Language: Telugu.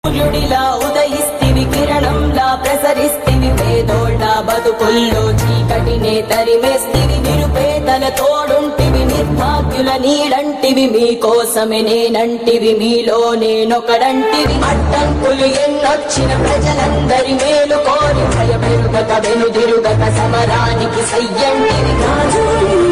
సూర్యుడిలా ఉదయిస్తివి కిరణంలా ప్రసరిస్తివి పేదోళ్ళ బతుకుల్లో చీకటినే తరిమేస్తివి నిరుపేదల తోడుంటివి నిర్భాగ్యుల నీడంటివి మీకోసమే నేనంటివి మీలో నేనొకడంటివి అడ్డంకులు ఎన్నొచ్చిన ప్రజలందరి మేలు కోరి భయపెరుగక వెనుదిరుగక సమరానికి సయ్యంటివి రాజు